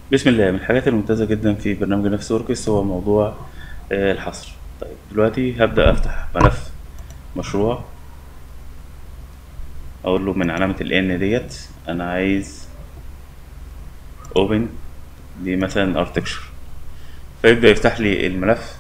بسم الله. من الحاجات الممتازة جدا في برنامج نفس وركس هو موضوع الحصر. طيب دلوقتي هبدأ أفتح ملف مشروع، أقول له من علامة ال N ديت أنا عايز open دي مثلا architecture، فيبدأ يفتح لي الملف.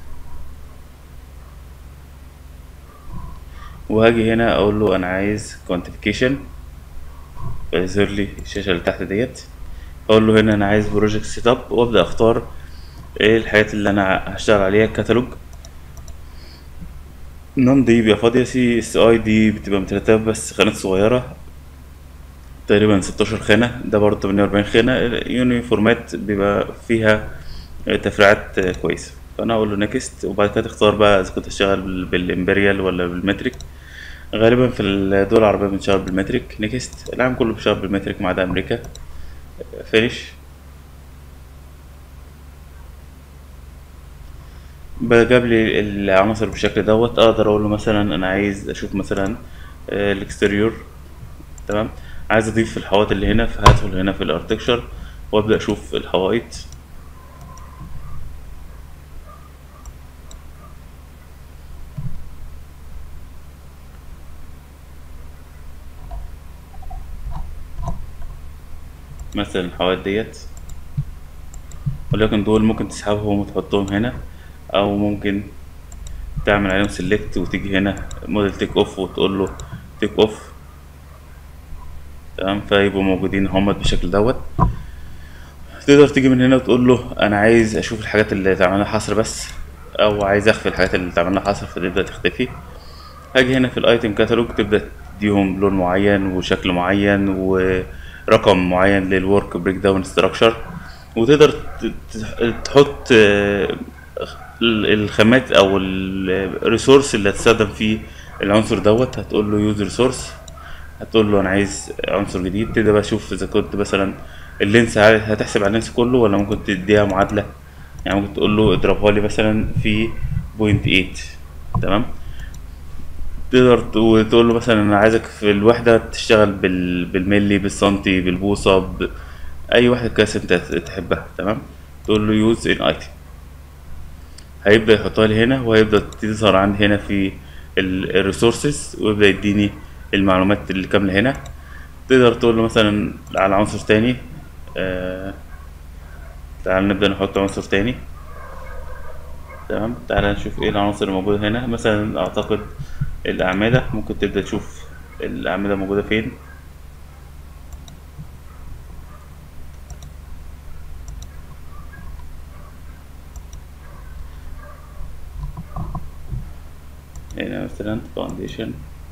وهاجي هنا أقول له أنا عايز quantification، فيظهر لي الشاشة اللي تحت ديت. أقول له هنا أنا عايز project setup، وأبدأ أختار إيه الحاجات اللي أنا هشتغل عليها. كتالوج نون دي بيبقى فاضية، سي اس اي دي بتبقى مترتبة بس خانات صغيرة، تقريبا 16 خانة. ده برضه 48 خانة. يوني فورمات بيبقى فيها تفريعات كويسة. فأنا أقول له نيكست، وبعد كده تختار بقى إذا كنت تشتغل بالإمبريال ولا بالمترك. غالبا في الدول العربية بنشتغل بالمترك. نيكست. العالم كله بيشتغل بالمترك ما عدا أمريكا. فينيش. جاب لي العناصر بالشكل دوت. أقدر أقول له مثلا أنا عايز أشوف مثلا الإكستريور. تمام. عايز أضيف الحوائط اللي هنا، فهدخل هنا في الأرتكشر وأبدأ أشوف الحوائط. مثلا الحوائط ديت، ولكن دول ممكن تسحبهم وتحطهم هنا، او ممكن تعمل عليهم سيلكت وتيجي هنا موديل تيك اوف وتقول له تيك اوف. تمام. فيبقوا موجودين همت بالشكل دوت. تقدر تيجي من هنا وتقول له انا عايز اشوف الحاجات اللي تعمل لها حصر بس، او عايز اخفي الحاجات اللي تعمل لها حصر، فتبدا تختفي. هاجي هنا في الايتم كاتالوج، تبدا تديهم لون معين وشكل معين ورقم معين للورك بريك داون ستراكشر. وتقدر تحط الخامات او الريسورس اللي هتستخدم فيه العنصر دوت. هتقول له يوز ريسورس، هتقول له انا عايز عنصر جديد. تبدا بقى تشوف اذا كنت مثلا اللينس هتحسب على اللينس كله ولا ممكن تديها معادله. يعني ممكن تقول له اضربها لي مثلا في 0.8. تمام. تقدر تقول له مثلا انا عايزك في الوحده تشتغل بالملي، بالسنتي، بالبوصه، اي وحده قياس انت تحبها. تمام. تقول له يوز ان ايتم، هيبدأ يحطها لي هنا، وهيبدأ تظهر عندي هنا في الريسورسز، ويبدأ يديني المعلومات اللي كاملة هنا. تقدر تقول له مثلا على عنصر تاني. آه تعال نبدأ نحط عنصر تاني. تمام. تعال نشوف ايه العناصر الموجودة هنا. مثلا اعتقد الأعمدة، ممكن تبدأ تشوف الأعمدة موجودة فين. هنا مثلا فاونديشن.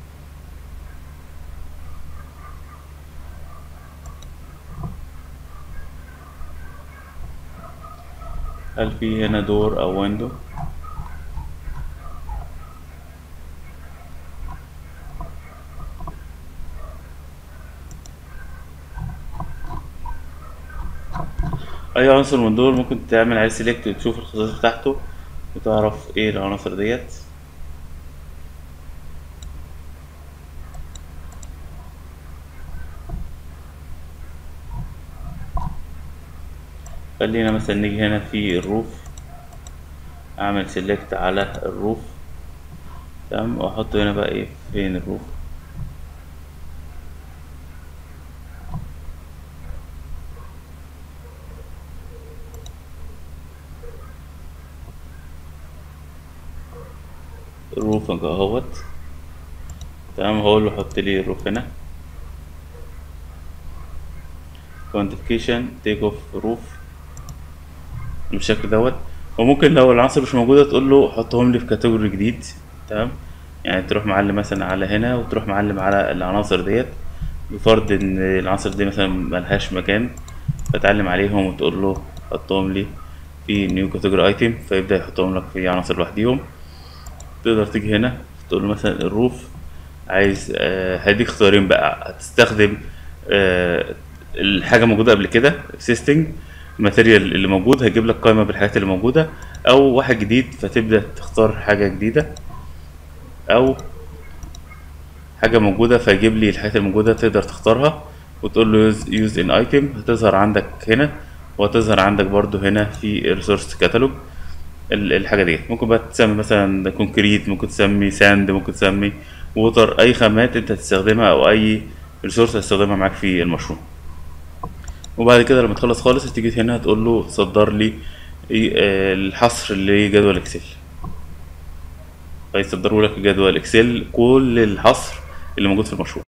هل في هنا دور أو ويندو؟ أي عنصر من دول ممكن تعمل عليه سيلكت وتشوف الخصائص بتاعته وتعرف ايه العناصر ديت. خلينا مثلا نيجي هنا في الروف، اعمل سيلكت على الروف. تمام. واحط هنا بقى ايه فين الروف. الروف اهوت. تمام. هقول له حط لي الروف هنا. كوانتيفيكيشن تيك اوف روف بالشكل دوت. وممكن لو العناصر مش موجودة تقول له حطهم لي في كاتيجوري جديد. تمام. يعني تروح معلم مثلا على هنا، وتروح معلم على العناصر ديت، بفرض ان العناصر دي مثلا ملهاش مكان، فتعلم عليهم وتقول له حطهم لي في نيو كاتيجوري ايتم، فيبدأ يحطهم لك في عناصر لوحديهم. تقدر تيجي هنا تقول له مثلا الروف عايز هديك اختيارين بقى. هتستخدم آه الحاجة موجودة قبل كده existing الماتيريال اللي موجود، هيجيب لك قائمة بالحاجات اللي موجودة، أو واحد جديد فتبدأ تختار حاجة جديدة، أو حاجة موجودة فيجيب لي الحاجات الموجودة تقدر تختارها وتقول له use in item. هتظهر عندك هنا وهتظهر عندك برضو هنا في ريسورس كاتالوج. الحاجة دي ممكن بقى تسمي مثلا كونكريت، ممكن تسمي ساند، ممكن تسمي ووتر، اي خامات انت هتستخدمها او اي ريسورس هتستخدمها معاك في المشروع. وبعد كده لما تخلص خالص هتيجي هنا هتقول له صدر لي الحصر لجدول اكسل، فيصدروا لك جدول اكسل كل الحصر اللي موجود في المشروع.